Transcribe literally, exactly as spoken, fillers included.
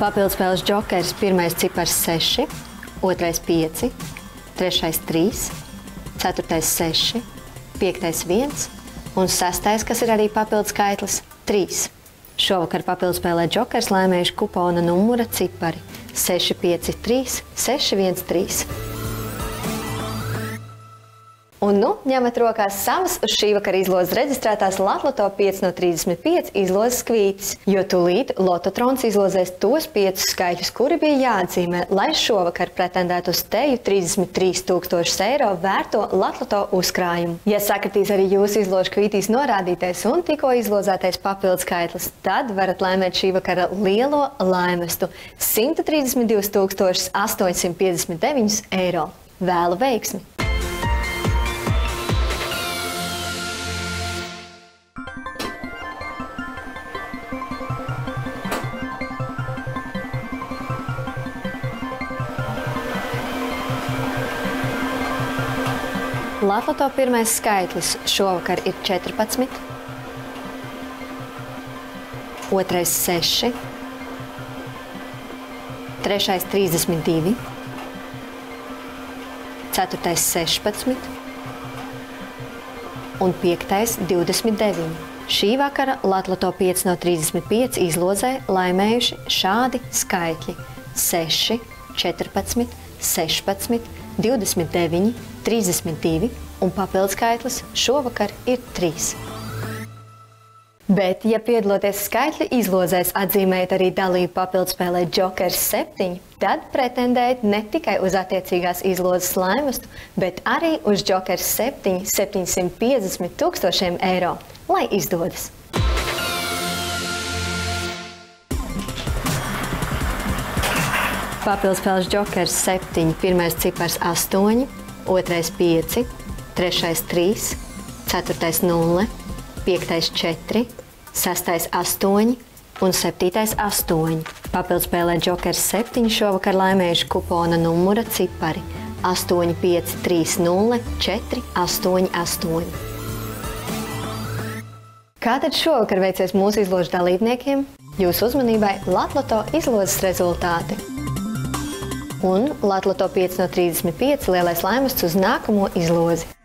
Papildspēles džokers pirmais cipars seši, otrais pieci, trešais trīs, ceturtais seši, piektais viens un sestais, kas ir arī papildu skaitlis, trīs. Šovakar papildspēlē džokers laimējuši kupona numura cipari seši pieci trīs, seši viens trīs. Un nu ņemat rokās savas uz šī vakara izlozes reģistrētās Latloto pieci no trīsdesmit pieci izlozes kvītis, jo tūlīt Lototrons izlozēs tos piecus skaitļus, kuri bija jāatzīmē, lai šovakar pretendētu uz teju trīsdesmit trīs tūkstošus eiro vērto Latloto uzkrājumu. Ja sakritīs arī jūsu izložu kvītīs norādītais un tikko izlozētais papildu skaitlis, tad varat laimēt šī vakara lielo laimestu – simt trīsdesmit divus tūkstošus astoņsimt piecdesmit deviņus eiro. Vēlu veiksmi! Latloto pirmais skaitlis šovakar ir četrpadsmit, otrais seši, trešais trīsdesmit divi, ceturtais sešpadsmit un piektais divdesmit deviņi. Šī vakara Latloto pieci no trīsdesmit pieci izlozē laimējuši šādi skaitļi – seši, četrpadsmit, sešpadsmit, divdesmit deviņi, trīsdesmit divi un papildskaitlis šovakar ir trīs. Bet, ja piedaloties skaitļu izlozēs atzīmējat arī dalību papildspēlē džokers septiņi, tad pretendējat ne tikai uz attiecīgās izlozes laimestu, bet arī uz džokers septiņi septiņsimt piecdesmit tūkstošiem eiro, lai izdodas! Papildspēles džokers septiņi, pirmais cipars astoņi, otrais pieci, trešais trīs, ceturtais nulle, piektais četri, sestais astoņi un septītais astoņi. Papildspēlē džokers septiņi šovakar laimējuši kupona numura cipari astoņi pieci trīs nulle četri astoņi astoņi. Kā tad šovakar veicies mūsu izložu dalībniekiem? Jūsu uzmanībai Latloto izlozes rezultāti. Un Latloto pieci no trīsdesmit pieci lielais laimests uz nākamo izlozi.